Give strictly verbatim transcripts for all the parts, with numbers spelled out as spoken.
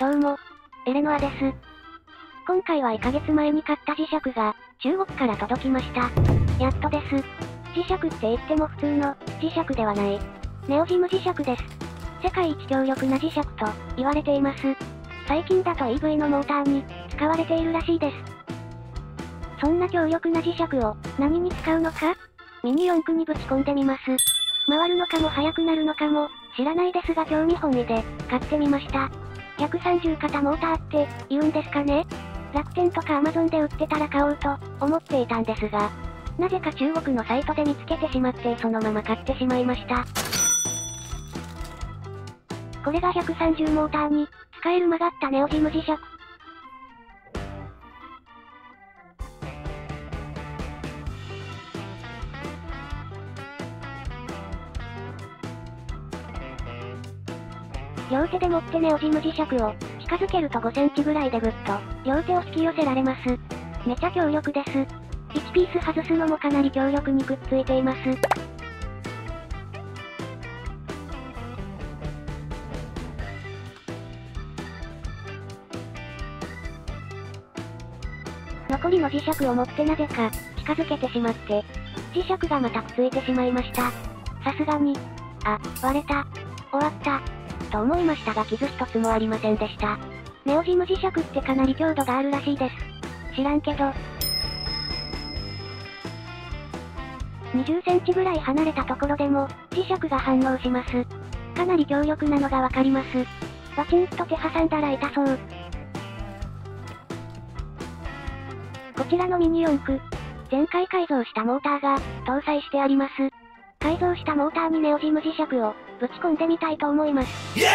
どうも、エレノアです。今回はいっかげつまえに買った磁石が、中国から届きました。やっとです。磁石って言っても普通の、磁石ではない。ネオジム磁石です。世界一強力な磁石と、言われています。最近だと イーブイ のモーターに、使われているらしいです。そんな強力な磁石を、何に使うのかミニ四駆にぶち込んでみます。回るのかも速くなるのかも、知らないですが興味本位で、買ってみました。ひゃくさんじゅう肩モーターって、言うんですかね？楽天とかアマゾンで売ってたら買おうと、思っていたんですが、なぜか中国のサイトで見つけてしまってそのまま買ってしまいました。これがひゃくさんじゅうモーターに、使える曲がったネオジム磁石。両手で持ってネオジム磁石を、近づけるとごセンチぐらいでぐっと、両手を引き寄せられます。めちゃ強力です。いちピース外すのもかなり強力にくっついています。残りの磁石を持ってなぜか、近づけてしまって、磁石がまたくっついてしまいました。さすがに、あ、割れた。終わった。と思いましたが傷一つもありませんでした。ネオジム磁石ってかなり強度があるらしいです。知らんけど。にじゅっセンチぐらい離れたところでも、磁石が反応します。かなり強力なのがわかります。バチンと手挟んだら痛そう。こちらのミニ四駆。前回改造したモーターが、搭載してあります。改造したモーターにネオジム磁石を、ぶち込んでみたいと思います。イエー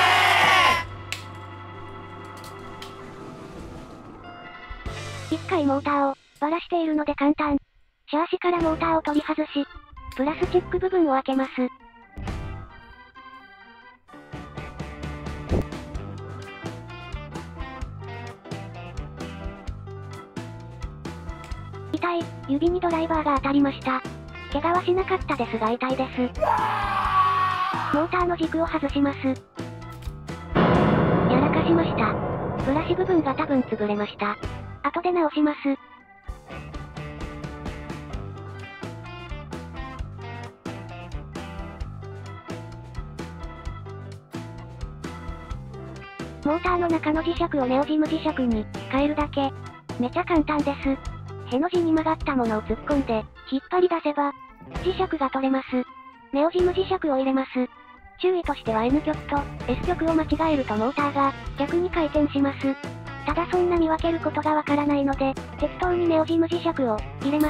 イ!一回モーターを、ばらしているので簡単。シャーシからモーターを取り外し、プラスチック部分を開けます。痛い、指にドライバーが当たりました。怪我はしなかったですが痛いです。モーターの軸を外します。やらかしました。ブラシ部分が多分潰れました。後で直します。モーターの中の磁石をネオジム磁石に変えるだけ。めちゃ簡単です。への字に曲がったものを突っ込んで、引っ張り出せば、磁石が取れます。ネオジム磁石を入れます。注意としては エヌ 極と エス 極を間違えるとモーターが逆に回転します。ただそんな見分けることがわからないので、適当にネオジム磁石を入れます。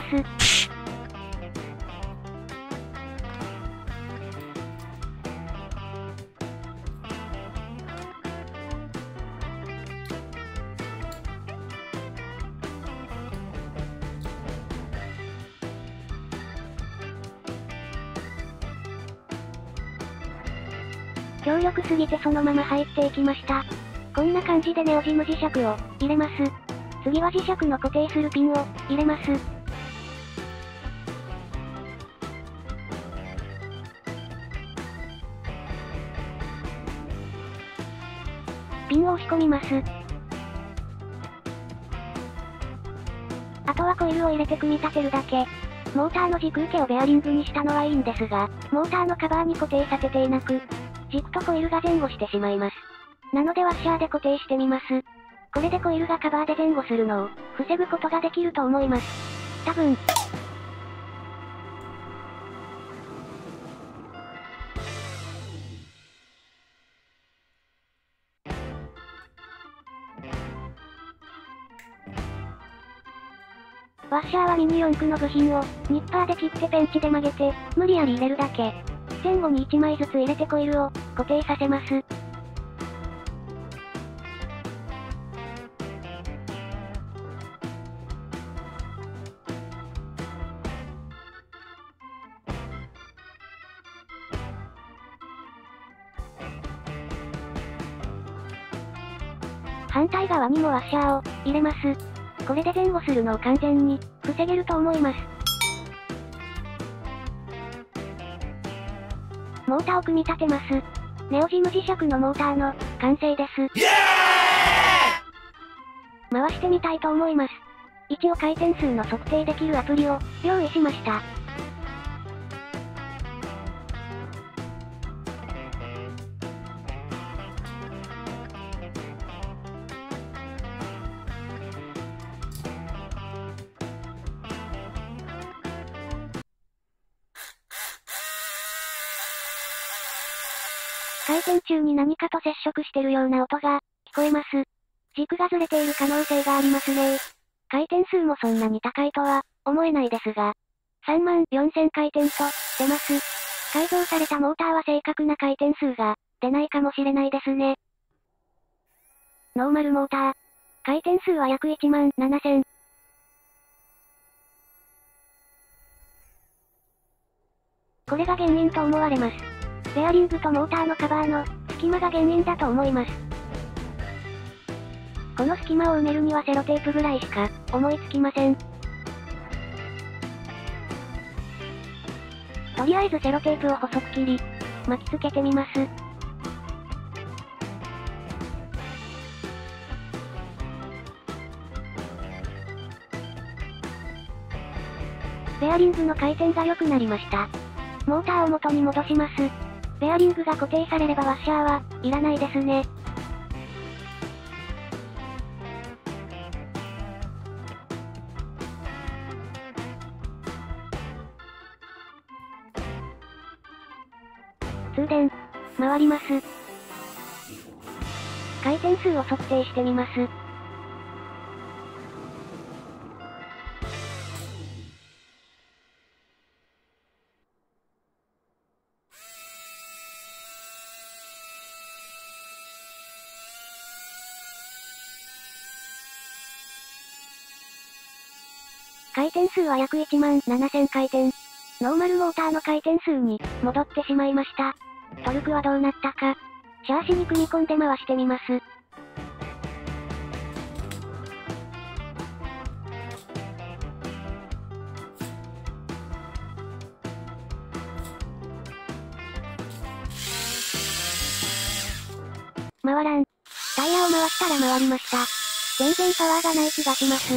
強力すぎてそのまま入っていきました。こんな感じでネオジム磁石を入れます。次は磁石の固定するピンを入れます。ピンを押し込みます。あとはコイルを入れて組み立てるだけ。モーターの軸受けをベアリングにしたのはいいんですが、モーターのカバーに固定させていなく、軸とコイルが前後してしまいます。なのでワッシャーで固定してみます。これでコイルがカバーで前後するのを防ぐことができると思います。多分。ワッシャーはミニ四駆の部品をニッパーで切ってペンチで曲げて無理やり入れるだけ。前後にいちまいずつ入れてコイルを固定させます。反対側にもワッシャーを入れます。これで前後するのを完全に防げると思います。モーターを組み立てます。ネオジム磁石のモーターの完成です。 回してみたいと思います。一応回転数の測定できるアプリを用意しました。回転中に何かと接触してるような音が聞こえます。軸がずれている可能性がありますね。回転数もそんなに高いとは思えないですが、さんまんよんせん回転と出ます。改造されたモーターは正確な回転数が出ないかもしれないですね。ノーマルモーター。回転数は約いちまんななせん。これが原因と思われます。ベアリングとモーターのカバーの隙間が原因だと思います。この隙間を埋めるにはセロテープぐらいしか思いつきません。とりあえずセロテープを細く切り、巻きつけてみます。ベアリングの回転が良くなりました。モーターを元に戻します。ベアリングが固定されればワッシャーはいらないですね。通電。回ります。回転数を測定してみます。回転数は約いちまんななせん回転。ノーマルモーターの回転数に戻ってしまいました。トルクはどうなったか。シャーシに組み込んで回してみます。回らん。タイヤを回したら回りました。全然パワーがない気がします。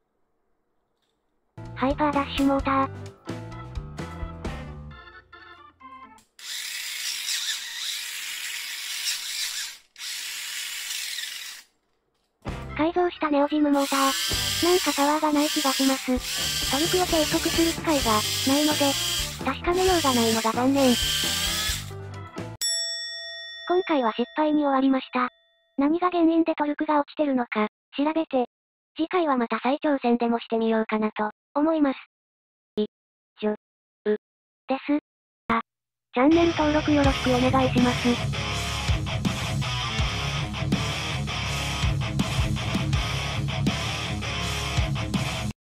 ハイパーダッシュモーター。改造したネオジムモーター。なんかパワーがない気がします。トルクを計測する機会がないので、確かめようがないのが残念。今回は失敗に終わりました。何が原因でトルクが落ちてるのか、調べて、次回はまた再挑戦でもしてみようかなと思います。い、じょ、う、です。あ、チャンネル登録よろしくお願いします。